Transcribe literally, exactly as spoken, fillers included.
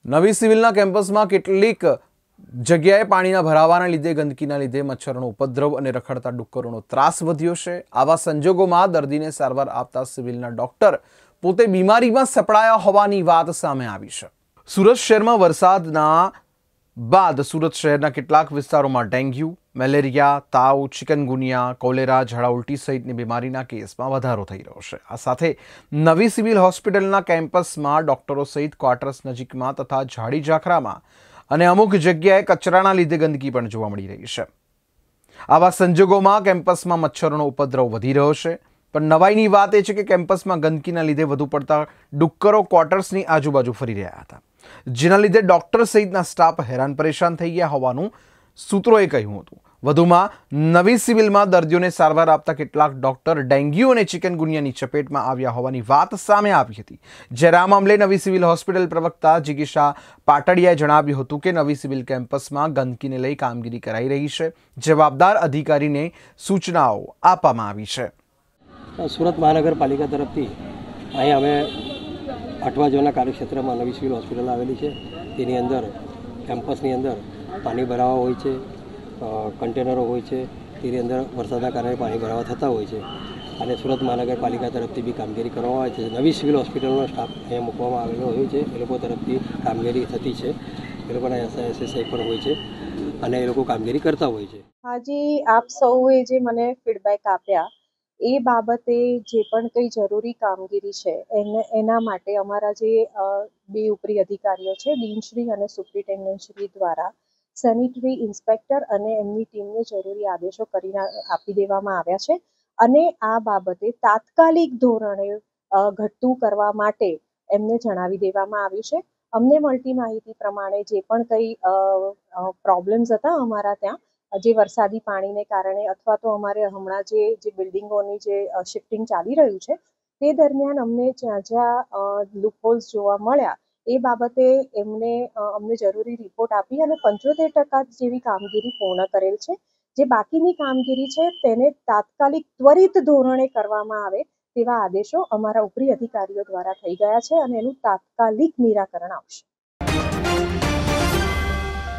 નવી સિવિલના કેમ્પસમાં કેટલીક જગ્યાએ પાણીના ભરાવાના લીધે ગંદકીના લીધે મચ્છરોનો ઉપદ્રવ અને રખડતા ડુક્કરોનો ત્રાસ વધ્યો છે। આવા સંજોગોમાં દર્દીને સારવાર આપતા સિવિલના ડોક્ટર પોતે બીમારીમાં સપડાયા હોવાની વાત સામે આવી છે। સુરત શહેરમાં વરસાદના બાદ સુરત શહેરના કેટલાક વિસ્તારોમાં ડેન્ગ્યુ, મેલેરિયા, તાવ, ચિકનગુનિયા, કોલેરા, ઝાડા ઉલટી સહિતની બીમારીના કેસમાં વધારો થઈ રહ્યો છે। આ સાથે નવી સિવિલ હોસ્પિટલના કેમ્પસમાં ડોક્ટરો સહિત ક્વાર્ટર્સ નજીકમાં તથા ઝાડી ઝાખરામાં અને અમુક જગ્યાએ કચરાના લીધે ગંદકી પણ જોવા મળી રહી છે। આવા સંજોગોમાં કેમ્પસમાં મચ્છરોનો ઉપદ્રવ વધી રહ્યો છે। પણ નવાઈની વાત એ છે કે કેમ્પસમાં ગંદકીના લીધે વધુ પડતા ડુક્કરો ક્વાર્ટર્સની આજુબાજુ ફરી રહ્યા હતા, જેના લીધે ડોક્ટર સહિતના સ્ટાફ હેરાન પરેશાન થઈ ગયા હોવાનું સૂત્રોએ કહ્યું હતું। વધુમાં નવી સિવિલમાં દર્દીઓને સારવાર આપતા કેટલાક ડોક્ટર ડેન્ગ્યુ અને ચિકનગુનિયાની ચપેટમાં આવ્યા હોવાની વાત સામે આવી હતી। જ્યારે આ મામલે નવી સિવિલ હોસ્પિટલ પ્રવક્તા જિગીશા પાટડિયાએ જણાવ્યું હતું કે નવી સિવિલ કેમ્પસમાં ગંદકીને લઈ કામગીરી કરાઈ રહી છે, જવાબદાર અધિકારીને સૂચનાઓ આપવામાં આવી છે। સુરત મહાનગરપાલિકા તરફથી અહીં અમે આઠમા ઝોનના કાર્યક્ષેત્રમાં નવી સિવિલ હોસ્પિટલ આવેલી છે। તેની અંદર કેમ્પસની અંદર પાણી ભરાવા હોય છે, કન્ટેનરો હોય છે, તેની અંદર વરસાદના કારણે પાણી ભરાવા થતા હોય છે અને સુરત મહાનગરપાલિકા તરફથી બી કામગીરી કરવામાં આવે છે। નવી સિવિલ હોસ્પિટલનો સ્ટાફ અહીંયા મૂકવામાં આવેલો હોય છે, એ લોકો તરફથી કામગીરી થતી છે, એ લોકોના એસઆઈએસએસઆઈ પણ હોય છે અને એ લોકો કામગીરી કરતા હોય છે। આજે આપ સૌએ જે મને ફીડબેક આપ્યા એ બાબતે જે પણ કંઈ જરૂરી કામગીરી છે એને એના માટે અમારા જે બે ઉપરી અધિકારીઓ છે, ડીનશ્રી અને સુપ્રિન્ટેન્ડન્ટશ્રી દ્વારા સેનિટરી ઇન્સ્પેક્ટર અને એમની ટીમને જરૂરી આદેશો કરીને આપી દેવામાં આવ્યા છે અને આ બાબતે તાત્કાલિક ધોરણે ઘટતું કરવા માટે એમને જણાવી દેવામાં આવ્યું છે। અમને મળતી માહિતી પ્રમાણે જે પણ કંઈ પ્રોબ્લેમ્સ હતા અમારા ત્યાં જે વરસાદી પાણીને કારણે અથવા તો અમારે હમણાં જે જે બિલ્ડિંગોની જે શિફ્ટિંગ ચાલી રહ્યું છે તે દરમિયાન અમને જ્યાં જ્યાં લૂપહોલ્સ જોવા મળ્યા એ બાબતે એમને અમને જરૂરી રિપોર્ટ આપી અને પંચોતેર ટકા જેવી કામગીરી પૂર્ણ કરેલ છે। જે બાકીની કામગીરી છે તેને તાત્કાલિક ત્વરિત ધોરણે કરવામાં આવે તેવા આદેશો અમારા ઉપરી અધિકારીઓ દ્વારા થઈ ગયા છે અને એનું તાત્કાલિક નિરાકરણ આવશે।